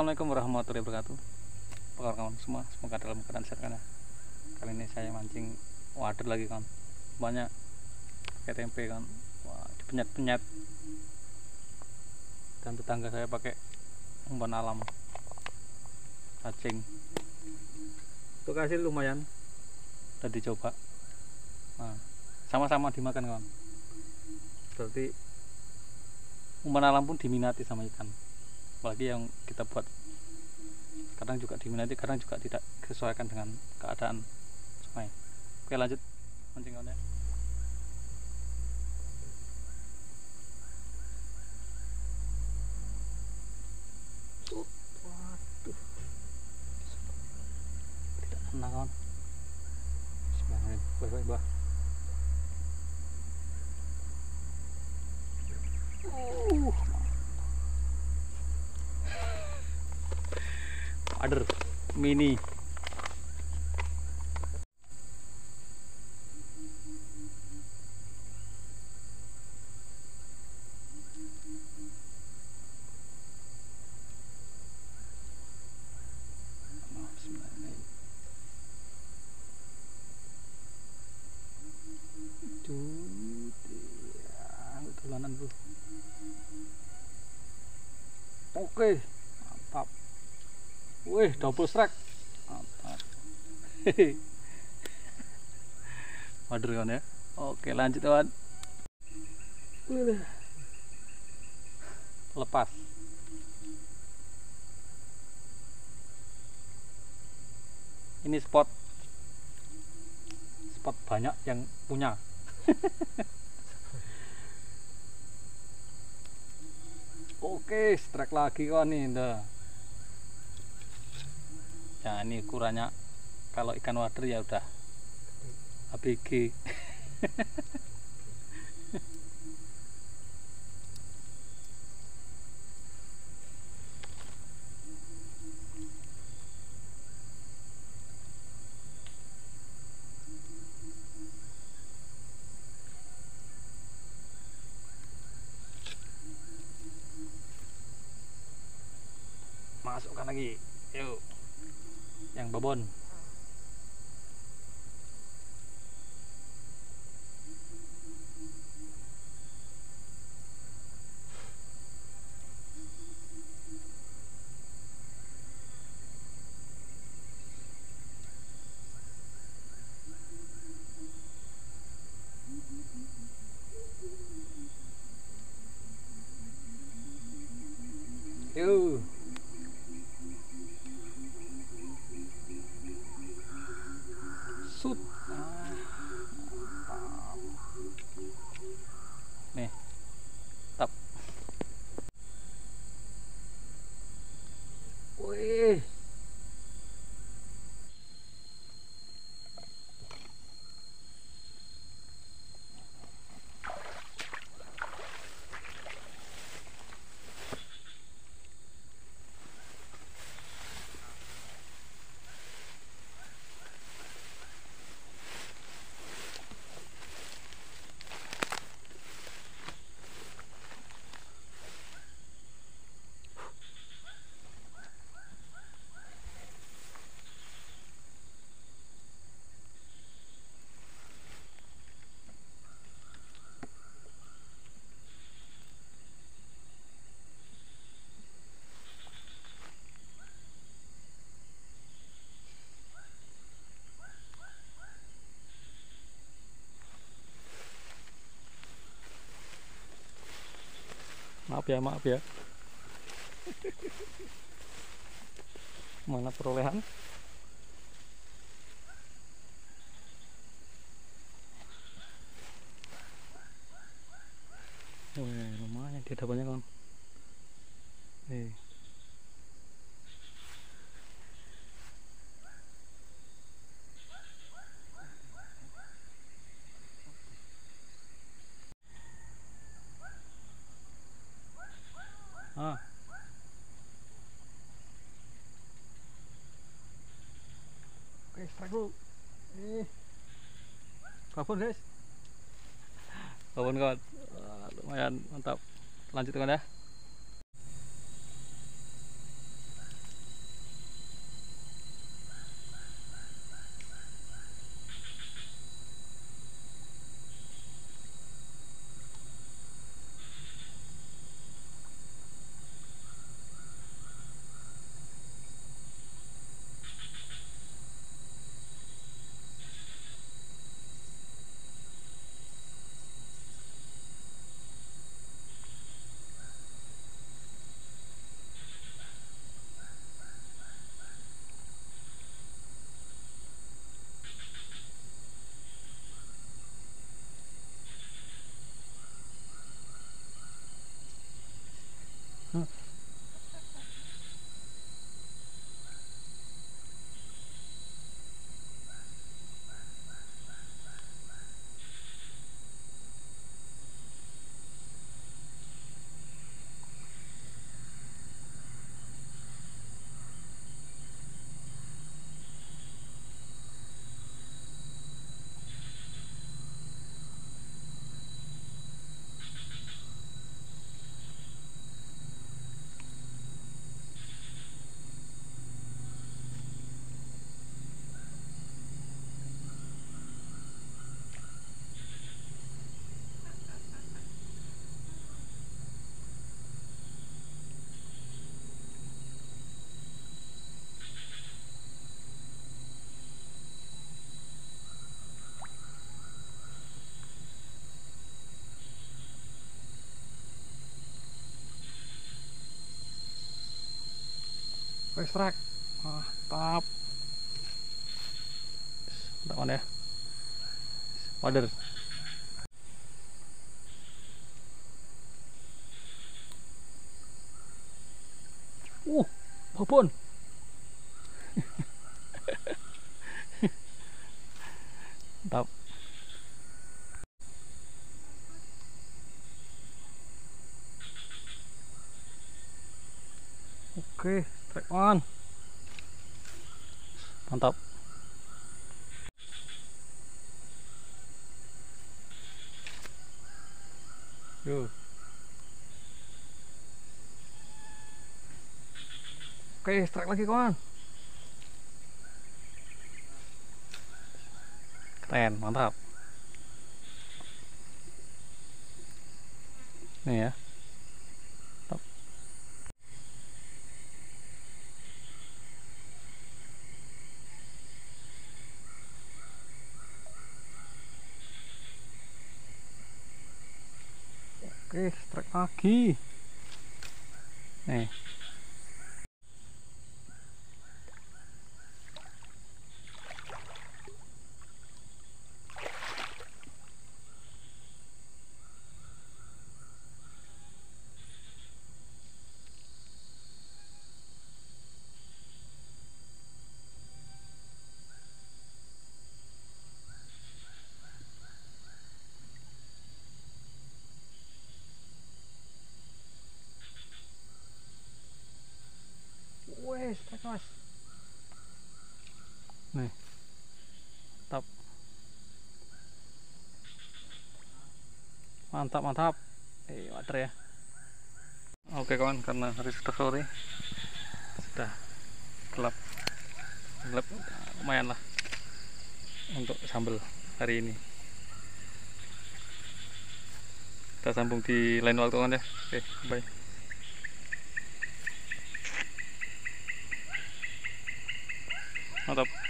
Assalamualaikum warahmatullahi wabarakatuh. Apa kabar kawan semua? Semoga dalam keadaan sehat kan ya. Kali ini saya mancing wader lagi kan. Banyak pakai tempe kan. Wah, dipenyet-penyet. Dan tetangga saya pakai umpan alam. Cacing. Untuk hasil lumayan. Udah dicoba. Nah, sama-sama dimakan kawan. Berarti umpan alam pun diminati sama ikan. Apalagi yang kita buat kadang juga diminati, kadang juga tidak disesuaikan dengan keadaan sungai. Oke, lanjut mancing kawan ya. Waduh, tidak kena kawan. Bismillahirrahmanirrahim. Bah. Wader mini. Tulanan bro. Oke, mantap. Wih, double strike. Mantap. Wader kawan ya. Oke, lanjut kawan. Lepas. Ini spot banyak yang punya. Oke, strike lagi kawan nih. Ya, ini ukurannya kalau ikan wader ya udah ABG. Masukkan lagi, yuk, yang babon. Yuk. Sud. Nih. Tap. Wih. Maaf ya. Mana perolehan? Wih, lumayan dia dapatnya kawan. Oke, strike bro. Babon guys. Babon kawan. Lumayan mantap. Lanjut kawan ya. Strike. Mantap. Mantap mana ya? Wader. Babon. Mantap. Oke, strike on. Mantap. Yo. Oke, strike lagi kawan. Keren, mantap. Nih ya. Mantap. Oke, strike lagi. Nih. Wes, strike mas. Nih. Mantap. Mantap, mantap. Water ya. Oke kawan, karena hari sudah sore, sudah gelap, lumayan lah untuk sambal hari ini. Kita sambung di lain waktu kan ya. Oke, bye. Mantap.